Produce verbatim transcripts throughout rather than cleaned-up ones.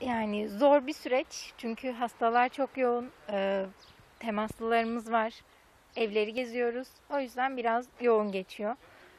Yani zor bir süreç çünkü hastalar çok yoğun, e, temaslılarımız var, evleri geziyoruz. O yüzden biraz yoğun geçiyor.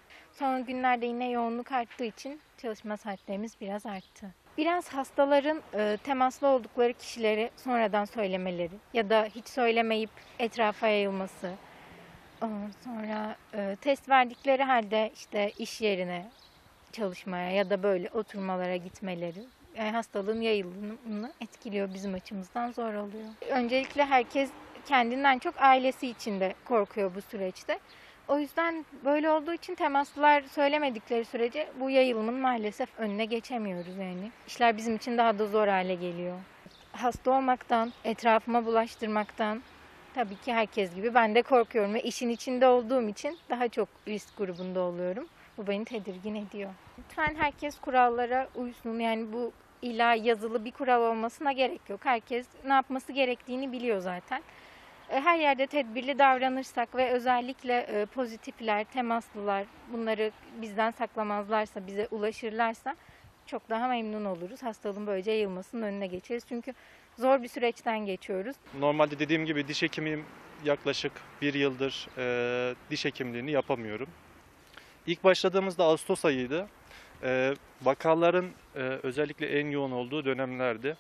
Son günlerde yine yoğunluk arttığı için çalışma saatlerimiz biraz arttı. Biraz hastaların e, temaslı oldukları kişileri sonradan söylemeleri ya da hiç söylemeyip etrafa yayılması. Ondan sonra e, test verdikleri halde işte iş yerine çalışmaya ya da böyle oturmalara gitmeleri yani hastalığın yayılımını etkiliyor, bizim açımızdan zor oluyor. Öncelikle herkes kendinden çok ailesi için de korkuyor bu süreçte. O yüzden böyle olduğu için temaslılar söylemedikleri sürece bu yayılımın maalesef önüne geçemiyoruz yani. İşler bizim için daha da zor hale geliyor. Hasta olmaktan, etrafıma bulaştırmaktan tabii ki herkes gibi ben de korkuyorum ve işin içinde olduğum için daha çok risk grubunda oluyorum. Bu beni tedirgin ediyor. Lütfen herkes kurallara uysun. Yani bu illa yazılı bir kural olmasına gerek yok. Herkes ne yapması gerektiğini biliyor zaten. E, Her yerde tedbirli davranırsak ve özellikle e, pozitifler, temaslılar bunları bizden saklamazlarsa, bize ulaşırlarsa çok daha memnun oluruz. Hastalığın böylece yayılmasının önüne geçeriz. Çünkü zor bir süreçten geçiyoruz. Normalde dediğim gibi diş hekimiyim, yaklaşık bir yıldır e, diş hekimliğini yapamıyorum. İlk başladığımızda Ağustos ayıydı. E, vakaların e, özellikle en yoğun olduğu dönemlerdi.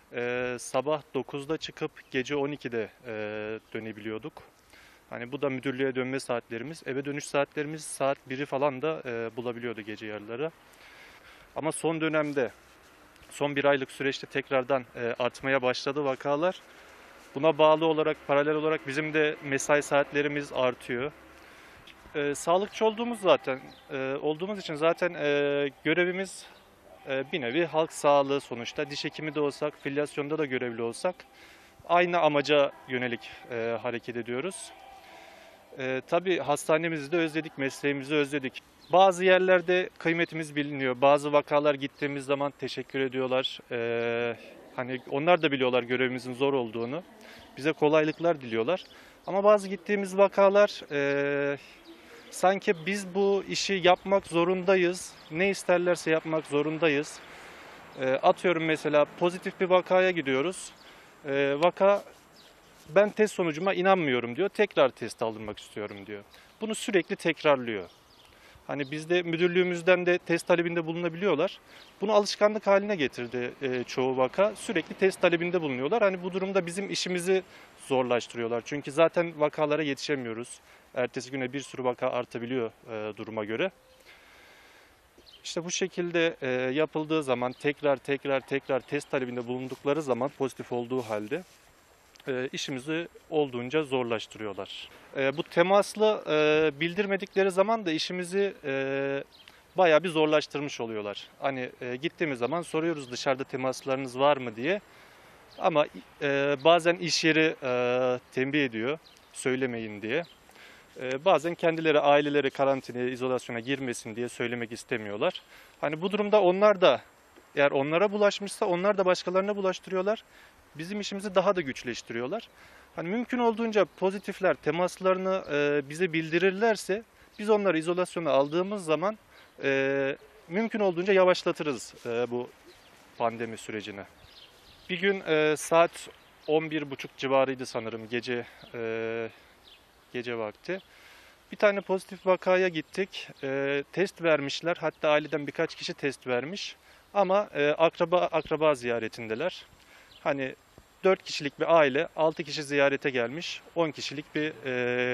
E, sabah dokuzda çıkıp gece on ikide e, dönebiliyorduk. Hani bu da müdürlüğe dönme saatlerimiz. Eve dönüş saatlerimiz saat biri falan da e, bulabiliyordu gece yarıları. Ama son dönemde, son bir aylık süreçte tekrardan e, artmaya başladı vakalar. Buna bağlı olarak, paralel olarak bizim de mesai saatlerimiz artıyor. Ee, sağlıkçı olduğumuz zaten, e, olduğumuz için zaten e, görevimiz e, bir nevi halk sağlığı sonuçta. Diş hekimi de olsak, filyasyonda da görevli olsak aynı amaca yönelik e, hareket ediyoruz. E, tabii hastanemizi de özledik, mesleğimizi özledik. Bazı yerlerde kıymetimiz biliniyor. Bazı vakalar gittiğimiz zaman teşekkür ediyorlar. E, hani onlar da biliyorlar görevimizin zor olduğunu. Bize kolaylıklar diliyorlar. Ama bazı gittiğimiz vakalar e, sanki biz bu işi yapmak zorundayız. Ne isterlerse yapmak zorundayız. E, atıyorum mesela pozitif bir vakaya gidiyoruz. E, vaka ben test sonucuma inanmıyorum diyor. Tekrar test aldırmak istiyorum diyor. Bunu sürekli tekrarlıyor. Hani bizde müdürlüğümüzden de test talebinde bulunabiliyorlar. Bunu alışkanlık haline getirdi e, çoğu vaka. Sürekli test talebinde bulunuyorlar. Hani bu durumda bizim işimizi zorlaştırıyorlar. Çünkü zaten vakalara yetişemiyoruz. Ertesi güne bir sürü vaka artabiliyor e, duruma göre. İşte bu şekilde e, yapıldığı zaman tekrar tekrar tekrar test talebinde bulundukları zaman pozitif olduğu halde e, işimizi olduğunca zorlaştırıyorlar. E, bu temaslı e, bildirmedikleri zaman da işimizi e, bayağı bir zorlaştırmış oluyorlar. Hani e, gittiğimiz zaman soruyoruz dışarıda temaslarınız var mı diye. Ama e, bazen iş yeri e, tembih ediyor söylemeyin diye. E, bazen kendileri aileleri karantinaya, izolasyona girmesin diye söylemek istemiyorlar. Hani bu durumda onlar da eğer onlara bulaşmışsa onlar da başkalarına bulaştırıyorlar. Bizim işimizi daha da güçleştiriyorlar. Hani mümkün olduğunca pozitifler temaslarını e, bize bildirirlerse biz onları izolasyona aldığımız zaman e, mümkün olduğunca yavaşlatırız e, bu pandemi sürecini. Bir gün e, saat on bir buçuk civarıydı sanırım gece e, gece vakti. Bir tane pozitif vakaya gittik. E, test vermişler. Hatta aileden birkaç kişi test vermiş. Ama e, akraba akraba ziyaretindeler. Hani dört kişilik bir aile, altı kişi ziyarete gelmiş. on kişilik bir e,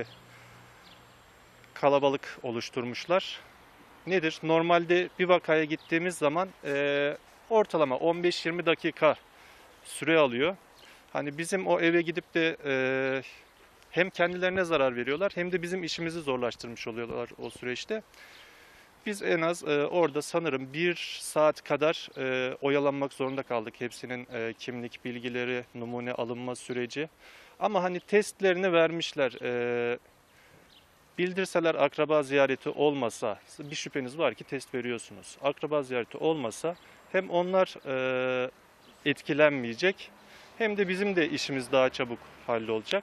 kalabalık oluşturmuşlar. Nedir? Normalde bir vakaya gittiğimiz zaman e, ortalama on beş yirmi dakika süre alıyor. Hani bizim o eve gidip de e, hem kendilerine zarar veriyorlar hem de bizim işimizi zorlaştırmış oluyorlar o süreçte. Biz en az e, orada sanırım bir saat kadar e, oyalanmak zorunda kaldık. Hepsinin e, kimlik bilgileri, numune alınma süreci. Ama hani testlerini vermişler. E, bildirseler akraba ziyareti olmasa, bir şüpheniz var ki test veriyorsunuz. Akraba ziyareti olmasa hem onlar e, etkilenmeyecek hem de bizim de işimiz daha çabuk hallolacak.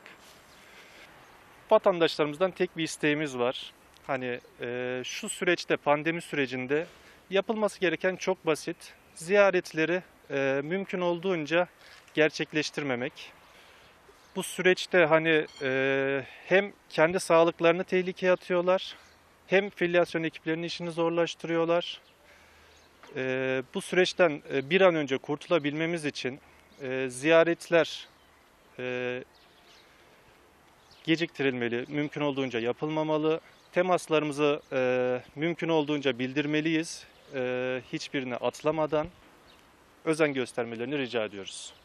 Vatandaşlarımızdan tek bir isteğimiz var. Hani e, şu süreçte, pandemi sürecinde yapılması gereken çok basit. Ziyaretleri e, mümkün olduğunca gerçekleştirmemek. Bu süreçte hani e, hem kendi sağlıklarını tehlikeye atıyorlar, hem filyasyon ekiplerinin işini zorlaştırıyorlar. E, bu süreçten e, bir an önce kurtulabilmemiz için e, ziyaretler e, geciktirilmeli, mümkün olduğunca yapılmamalı. Temaslarımızı e, mümkün olduğunca bildirmeliyiz. E, hiçbirini atlamadan özen göstermelerini rica ediyoruz.